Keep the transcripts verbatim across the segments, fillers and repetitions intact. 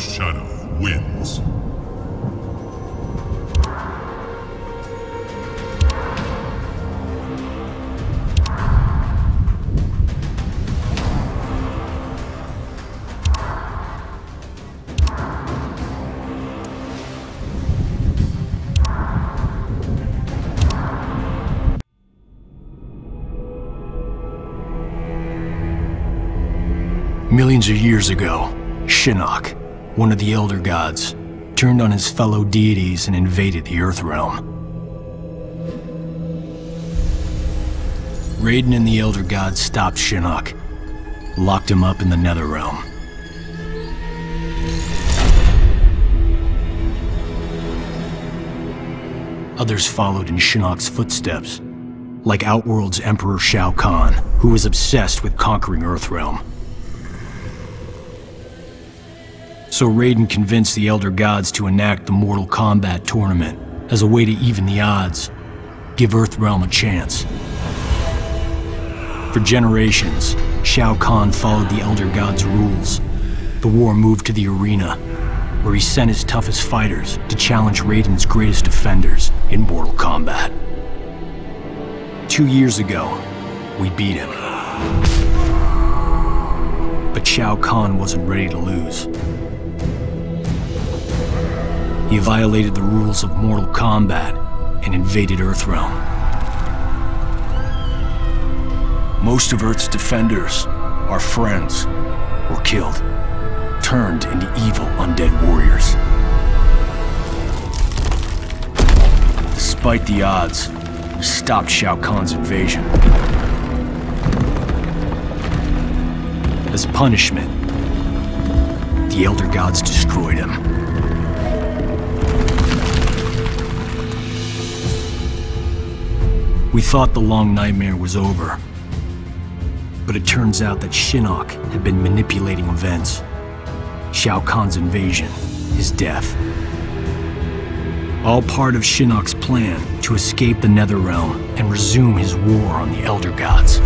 shadow wins. Millions of years ago, Shinnok, one of the Elder Gods, turned on his fellow deities and invaded the Earthrealm. Raiden and the Elder Gods stopped Shinnok, locked him up in the Netherrealm. Others followed in Shinnok's footsteps, like Outworld's Emperor Shao Kahn, who was obsessed with conquering Earthrealm. So Raiden convinced the Elder Gods to enact the Mortal Kombat tournament as a way to even the odds, give Earthrealm a chance. For generations, Shao Kahn followed the Elder Gods' rules. The war moved to the arena, where he sent his toughest fighters to challenge Raiden's greatest defenders in Mortal Kombat. Two years ago, we beat him. But Shao Kahn wasn't ready to lose. He violated the rules of Mortal Kombat and invaded Earthrealm. Most of Earth's defenders, our friends, were killed, turned into evil undead warriors. Despite the odds, we stopped Shao Kahn's invasion. As punishment, the Elder Gods destroyed him. We thought the long nightmare was over, but it turns out that Shinnok had been manipulating events. Shao Kahn's invasion, his death. All part of Shinnok's plan to escape the Netherrealm and resume his war on the Elder Gods.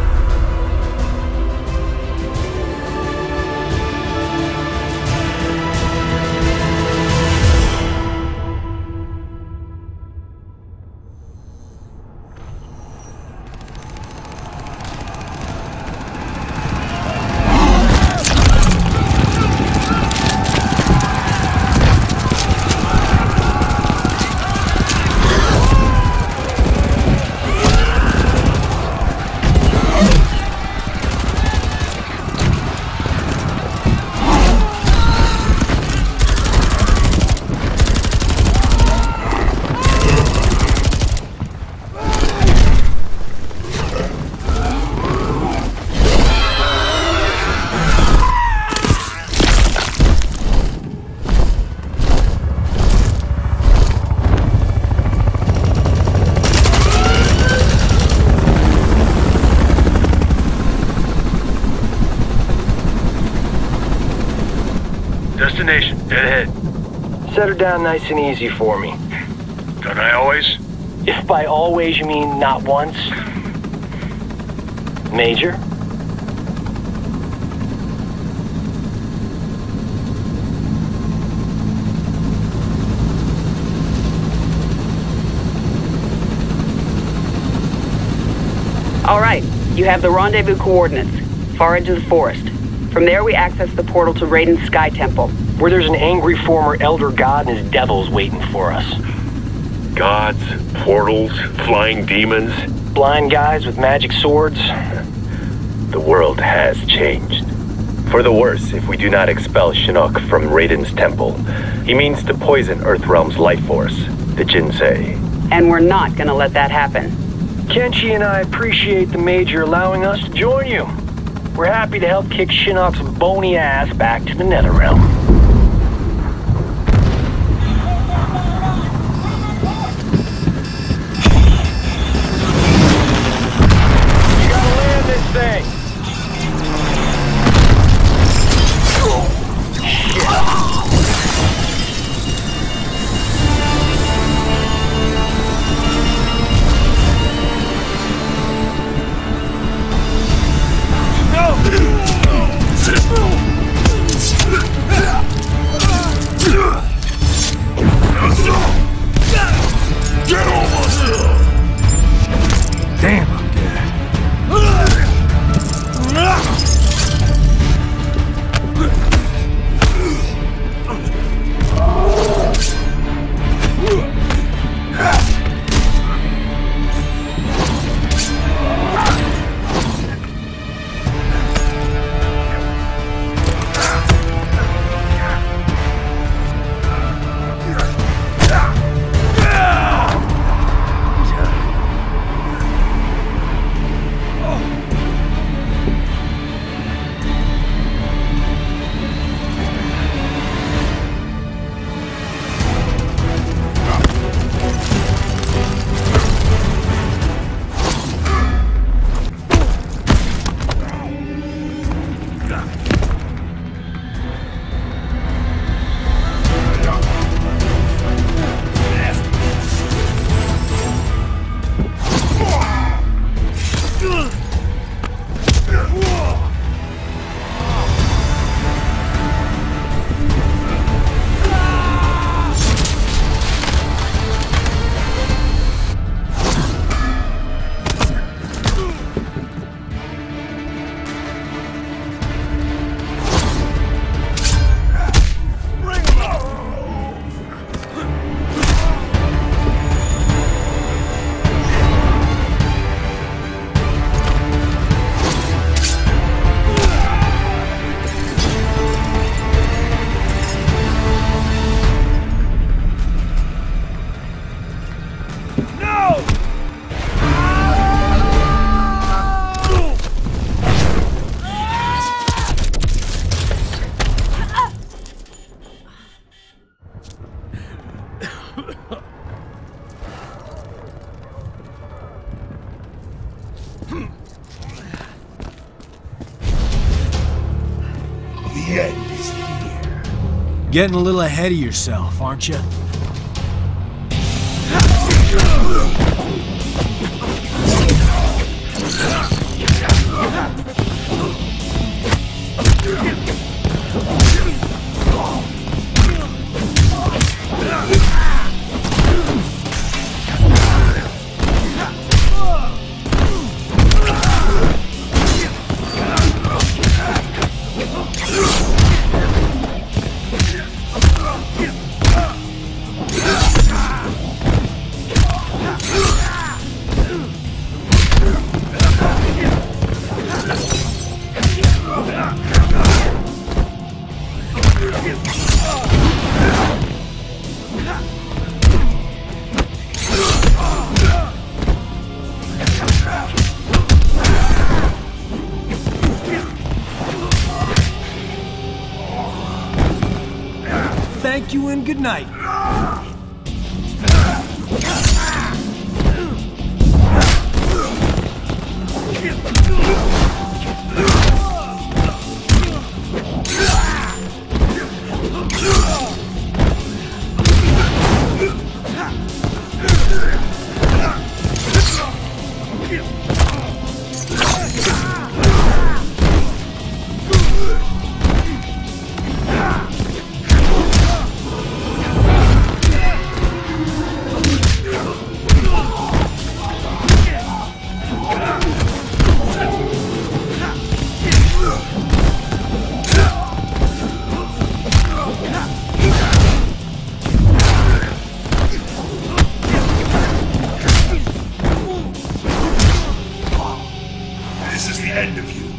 Destination, dead ahead. Set her down nice and easy for me. Don't I always? If by always you mean not once. Major? All right, you have the rendezvous coordinates, far edge of the forest. From there, we access the portal to Raiden's Sky Temple, Where there's an angry former Elder God and his devils waiting for us. Gods, portals, flying demons. Blind guys with magic swords. The world has changed. For the worse if we do not expel Shinnok from Raiden's temple. He means to poison Earthrealm's life force, the Jinsei. and we're not gonna let that happen. Kenshi and I appreciate the Major allowing us to join you. We're happy to help kick Shinnok's bony ass back to the Netherrealm. Thing. No! Getting a little ahead of yourself, aren't you? Thank you and good night. This is the end of you.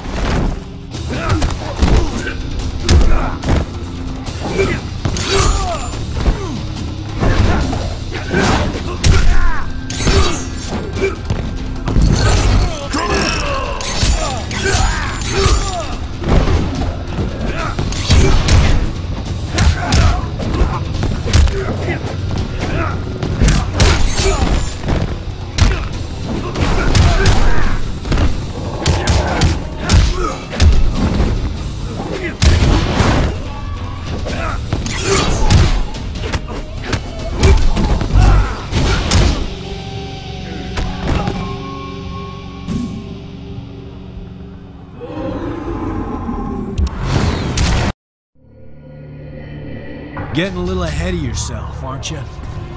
Getting a little ahead of yourself, aren't you?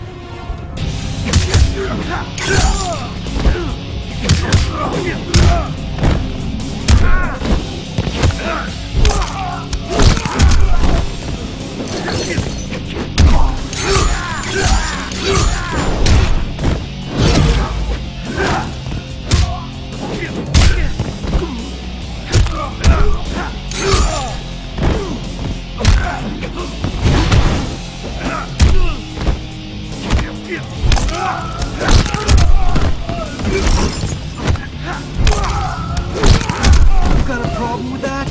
Got a problem with that?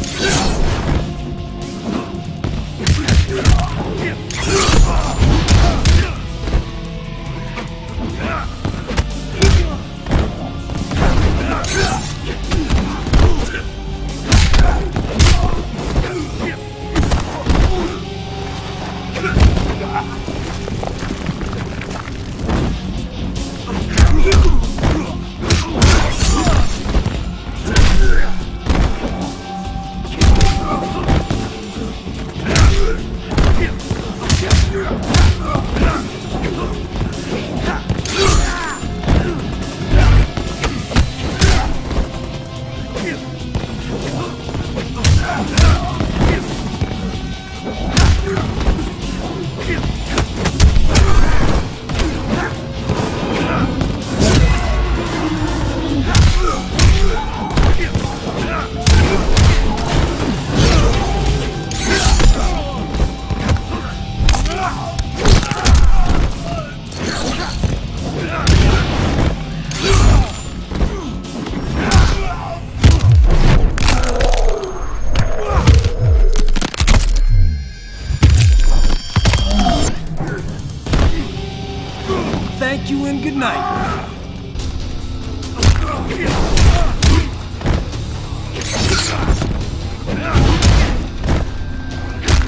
Thank you and good night.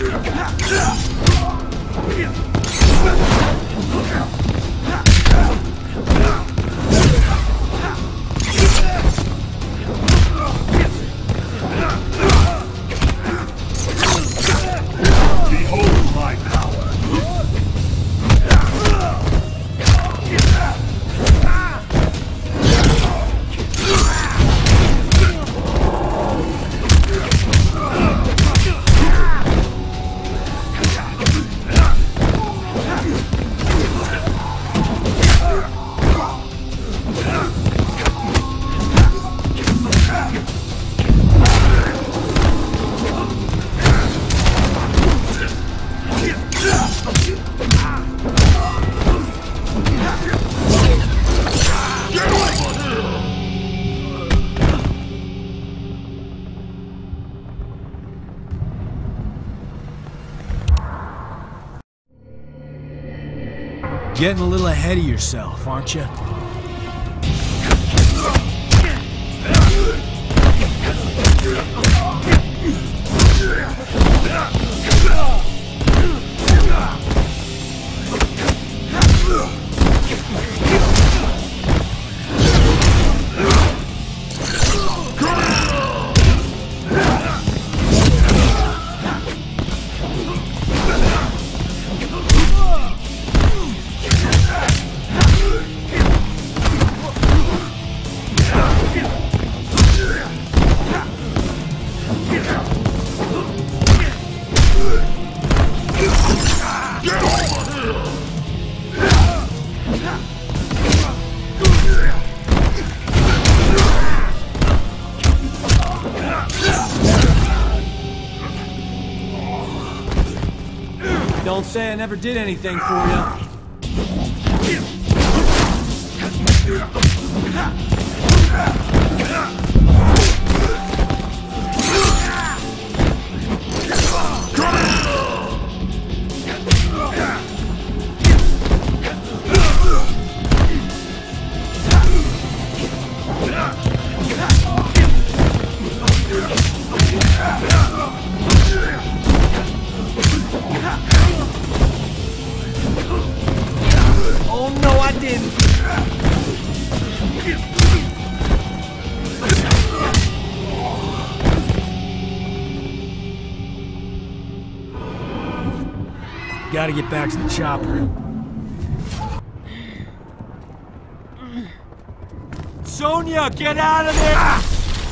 Behold my power. Getting a little ahead of yourself, aren't you? Don't say I never did anything for you. Oh no, I didn't! Gotta get back to the chopper. Sonia, get out of there!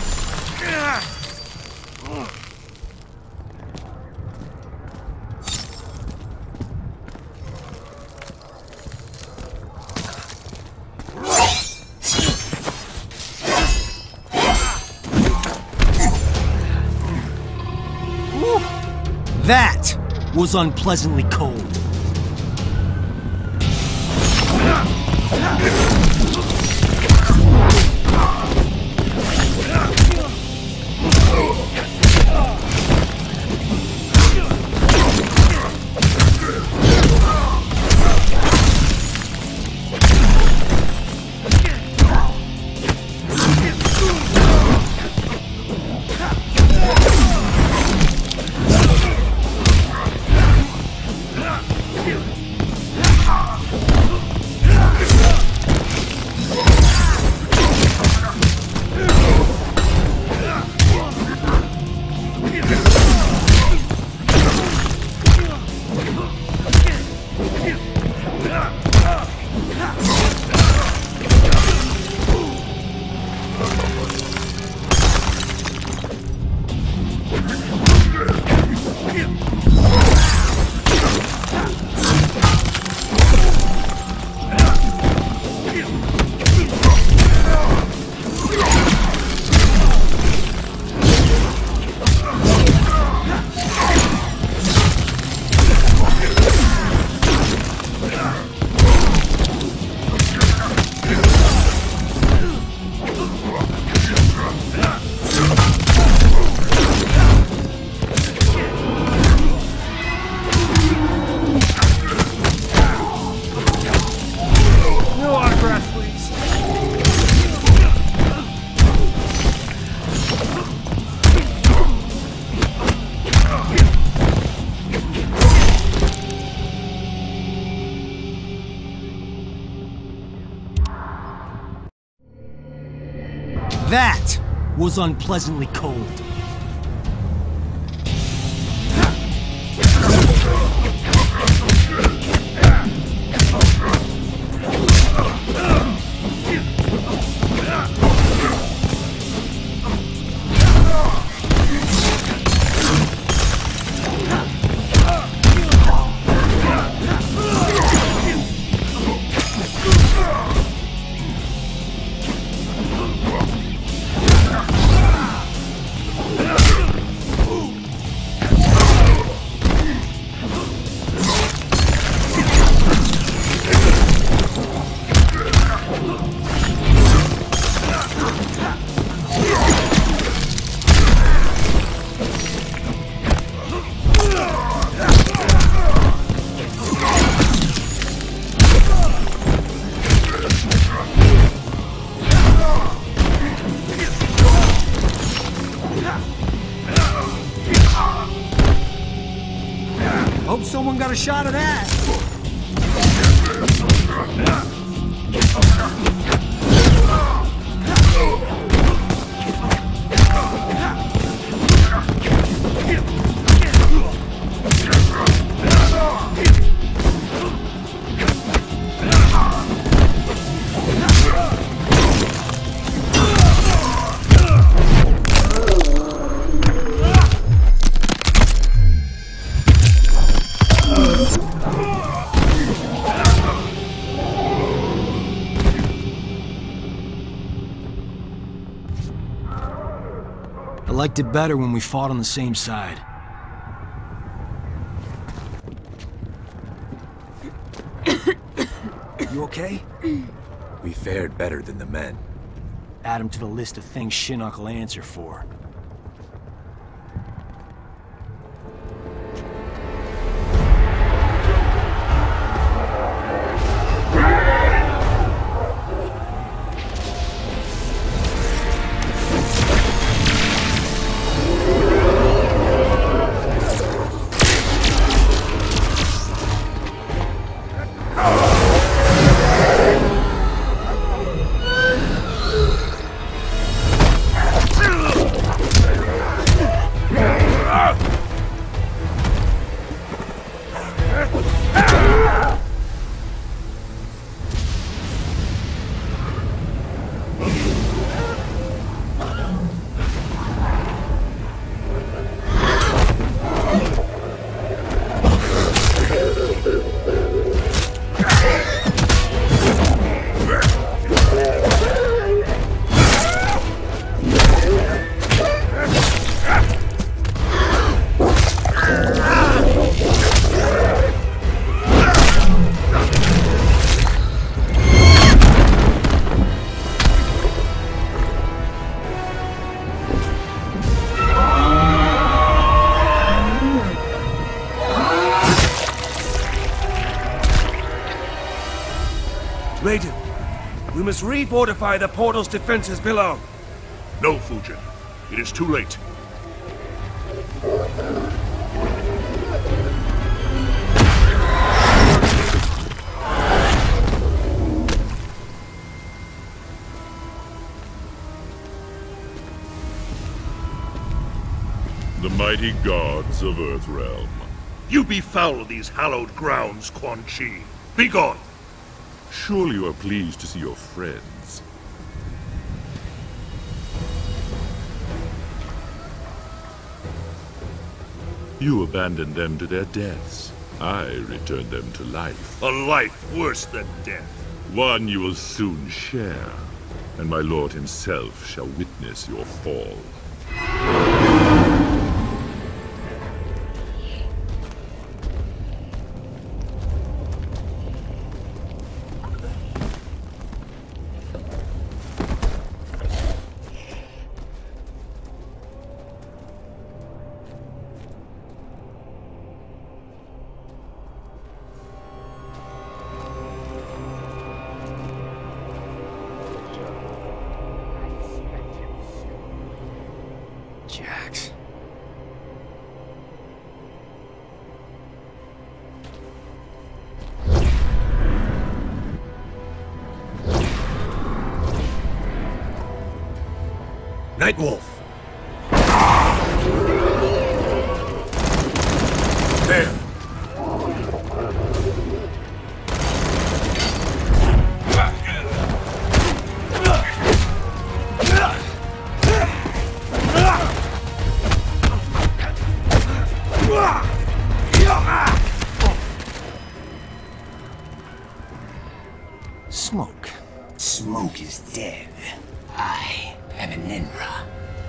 That was unpleasantly cold. That was unpleasantly cold. Hope someone got a shot of that. I liked it better when we fought on the same side. You okay? We fared better than the men. Add him to the list of things Shinnok will answer for. Raiden, we must refortify the portal's defenses below. No, Fujin. It is too late. The mighty gods of Earthrealm. You befoul these hallowed grounds, Quan Chi. Be gone! Surely you are pleased to see your friends. You abandoned them to their deaths. I returned them to life. A life worse than death. One you will soon share, and my lord himself shall witness your fall. Nightwolf. There. Smoke. Smoke is dead. I am an Enra.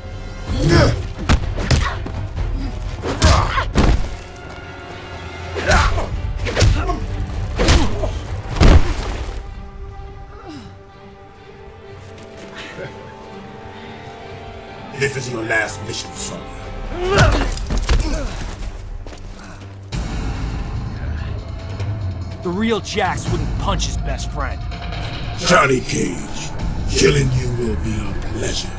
This is your last mission, son. The real Jax wouldn't punch his best friend. Johnny Cage, killing you will be a pleasure.